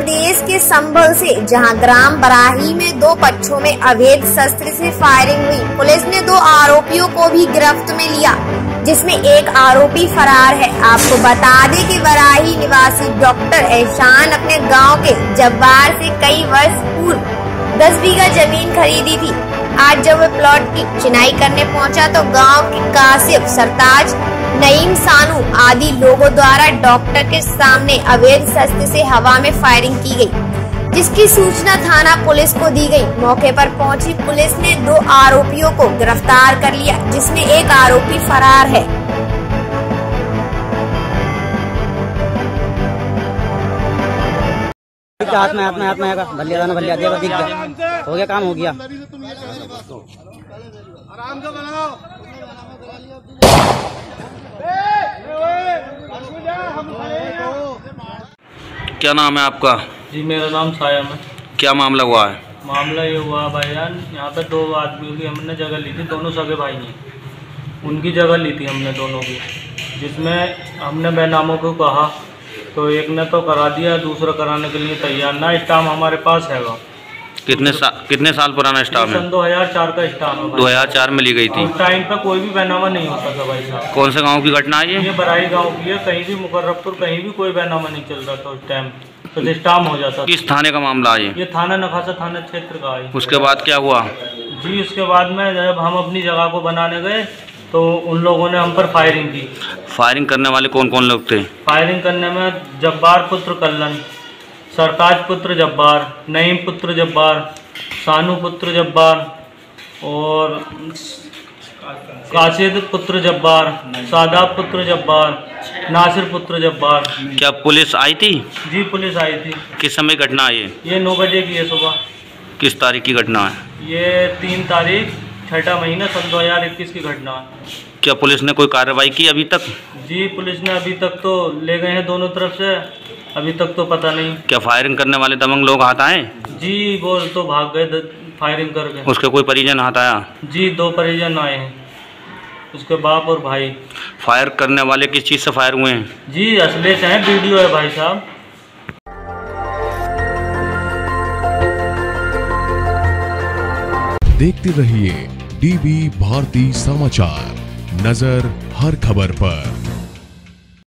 प्रदेश के संभल से, जहां ग्राम बराही में दो पक्षों में अवैध शस्त्र से फायरिंग हुई। पुलिस ने 2 आरोपियों को भी गिरफ्त में लिया, जिसमें एक आरोपी फरार है। आपको बता दें कि बराही निवासी डॉक्टर एहसान अपने गांव के जब्बार से कई वर्ष पूर्व 10 बीघा जमीन खरीदी थी। आज जब वह प्लॉट की चिनाई करने पहुंचा तो गांव के कासिफ, सरताज, नईम, सानू आदि लोगों द्वारा डॉक्टर के सामने अवैध शस्त्र से हवा में फायरिंग की गई, जिसकी सूचना थाना पुलिस को दी गई। मौके पर पहुंची पुलिस ने 2 आरोपियों को गिरफ्तार कर लिया, जिसमें एक आरोपी फरार है। हाथ में आएगा भलिया देगा, दिख गया, हो गया काम, हो गया। आराम से बनाओ। क्या नाम है आपका? जी मेरा नाम सायम है। क्या मामला हुआ है? मामला ये हुआ भाईजान, यहाँ पे 2 आदमियों की हमने जगह ली थी, दोनों सगे भाई हैं, उनकी जगह ली थी हमने दोनों की, जिसमें हमने बैनामों को कहा तो एक ने तो करा दिया, दूसरा कराने के लिए तैयार ना। स्टाम्प हमारे पास है। कितने साल पुराना स्टाम्प है? 2004 का स्टाम्प है। 2004 में ली गई थी। उस टाइम पे कोई भी बैनामा नहीं होता था भाई साहब। कौन से गांव की घटना है ये बराही गांव की है। कहीं भी मुकर्रबपुर कहीं भी कोई बैनामा नहीं चल रहा था उस टाइम, तो स्टाम्प हो जाता था। किस थाने का मामला है ये थाना नखासा थाना क्षेत्र का है। उसके बाद क्या हुआ? जी उसके बाद में जब हम अपनी जगह को बनाने गए तो उन लोगों ने हम पर फायरिंग की। फायरिंग करने वाले कौन कौन लोग थे? फायरिंग करने में जब्बार पुत्र कल्लन, सरताज पुत्र जब्बार, नईम पुत्र जब्बार, सानू पुत्र जब्बार और कासिद पुत्र जब्बार, सादाब पुत्र जब्बार, नासिर पुत्र जब्बार। क्या पुलिस आई थी? जी पुलिस आई थी। किस समय घटना है ये 9 बजे की है सुबह। किस तारीख की घटना है? ये 3 तारीख 6ठा महीना सन 2021 की घटना है। क्या पुलिस ने कोई कार्रवाई की अभी तक? जी पुलिस ने अभी तक तो ले गए हैं दोनों तरफ से, अभी तक तो पता नहीं। क्या फायरिंग करने वाले दबंग लोग हाथ आए? जी वो तो भाग गए फायरिंग करके। उसके कोई परिजन हाथ आया? जी 2 परिजन आए हैं, उसके बाप और भाई। फायर करने वाले किस चीज़ से फायर हुए हैं? जी असले से है, वीडियो है भाई साहब। देखते रहिए डीवी भारती समाचार, नजर हर खबर पर।